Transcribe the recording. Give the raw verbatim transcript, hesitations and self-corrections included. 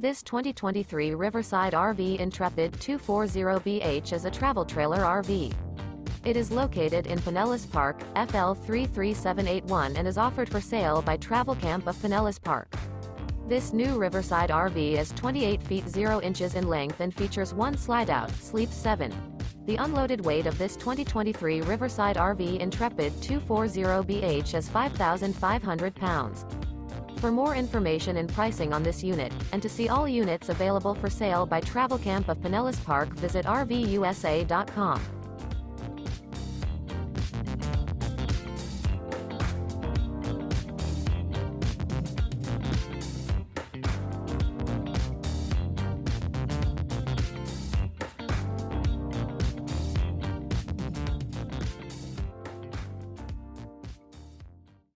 This twenty twenty-three Riverside R V Intrepid two forty B H is a travel trailer R V. It is located in Pinellas Park, F L three three seven eight one, and is offered for sale by Travelcamp of Pinellas Park. This new Riverside R V is twenty-eight feet zero inches in length and features one slideout, sleeps seven. The unloaded weight of this twenty twenty-three Riverside R V Intrepid two forty B H is five thousand five hundred pounds. For more information and pricing on this unit, and to see all units available for sale by Travelcamp of Pinellas Park, visit R V U S A dot com.